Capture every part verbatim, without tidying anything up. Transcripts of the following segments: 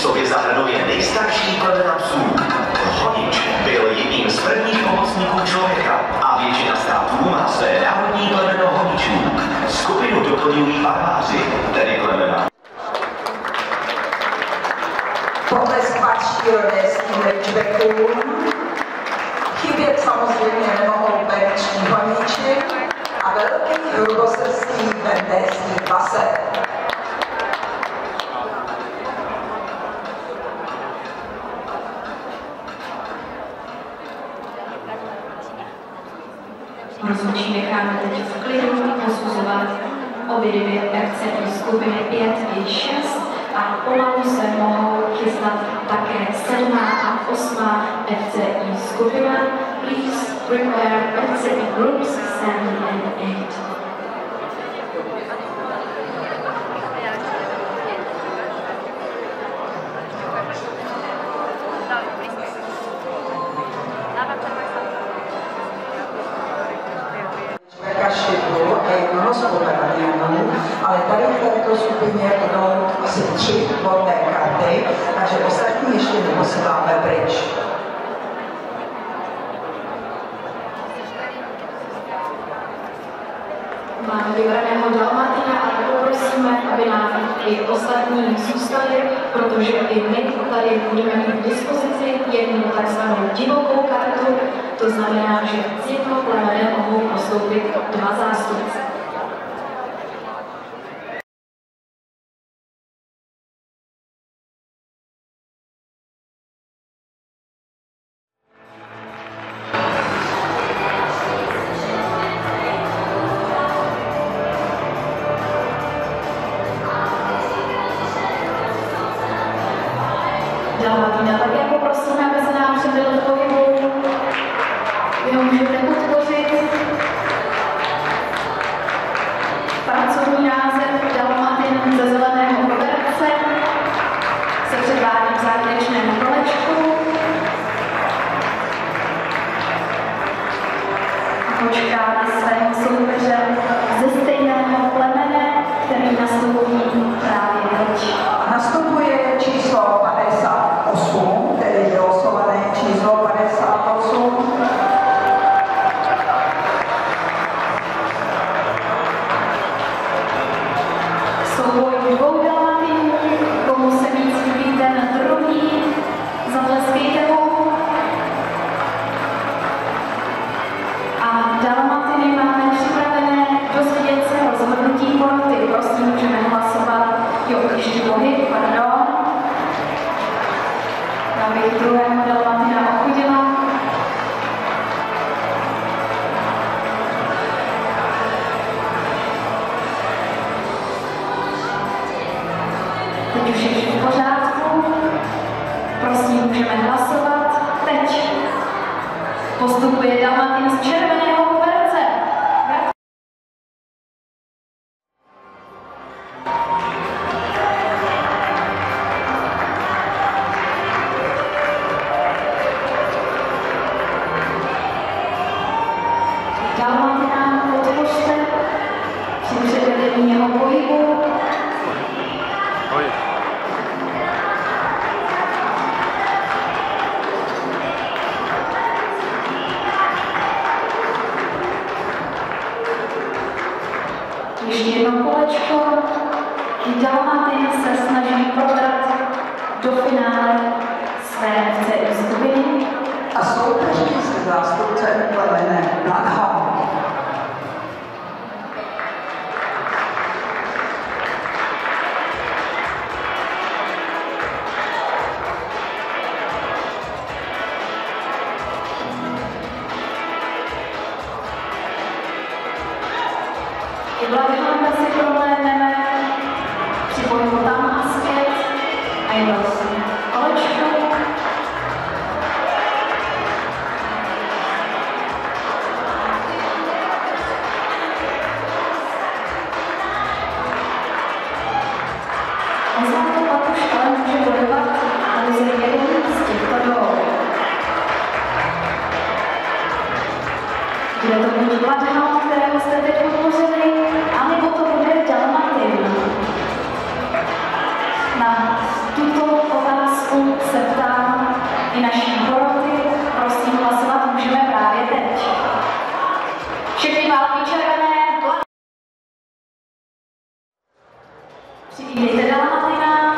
sobě zahrnuje nejstarší plemena psů. Honič byl jedním z prvních pomocníků člověka a většina států má své národní plemeno honičů. Skupinu doplňují barbáři, tedy plemena. Potlesk patří rodéským ridgebackům. Chybět samozřejmě nemohou perční honíči a velký hrubosrstý vendéský pasek. Rozhodčí necháme teď v klidu posuzovat obě dvě F C I skupiny pět i šest a pomalu se mohou chystat také sedmá a osmá F C I skupina. Please prepare F C I groups seven and eight. Ale tady v této skupině budou asi tři volné karty, takže ostatní ještě neposíláme pryč. Máme vybraného Dalmatina a poprosíme, aby nám i ostatní zůstali, protože i my tady budeme mít k dispozici jednu takzvanou divokou kartu, to znamená, že z jednoho plemene mohou postoupit dva zástupci. Dalmatina také poprosíme, aby se nám přibyl v pohybu. Vy ho můžete podpořit. Pracovní název Dalmatin ze zeleného koberce se předvádí v závěrečném kolečku. Počkáme svého soupeře ze stejného plemene, který nastupují právě teď. Nastupuje číslo padesát osm, tedy vylosované číslo padesát osm. Souboj dvou Dalmatinů, komu se víc líbí ten druhý, zatleskejte mu. A Dalmatiny máme připravené dozvědět se rozhodnutí poroty. Prosím, můžeme hlasovat. Jo, ještě pohyb, pardon. Já bych druhého Dalmatina ochudila. Teď už je vše v pořádku. Prosím, můžeme hlasovat. Teď postupuje Dalmatin z červeného koberce. Dalmatina podpořte při předvedení jeho pohybu. Ještě jedno kolečko. Dalmatin se snaží probrat do finále své F C I skupiny. A soupeří se zástupcem plemene Bloodhound. I Bloodhounda si prohlédneme při pohybu tam a zpět a jenom kolečko. Neznáte pak už ale může bojovat pouze jeden z těchto dvou. Bude to buď Bloodhound, kterého jste teď podpořili, anebo to bude Dalmatin. Na tuto otázku naší poroty, prosím, hlasovat můžeme právě teď. Všechny války červené, přivítejte Dalmatina.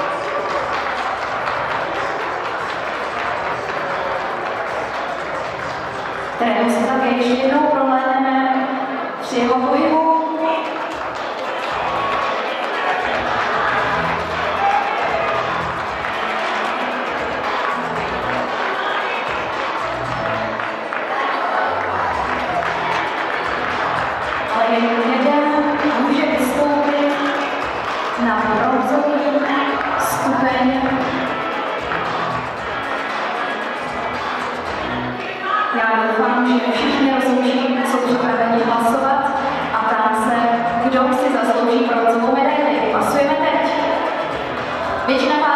Kterého se také ještě jednou prohlédneme při jeho pohybu. Ale jen jeden může vystoupit na bronzový stupeň. Já doufám, že všichni rozumí, jsou připraveni hlasovat a ptám se, kdo si zaslouží bronzovou medaili. Hlasujeme teď. Většina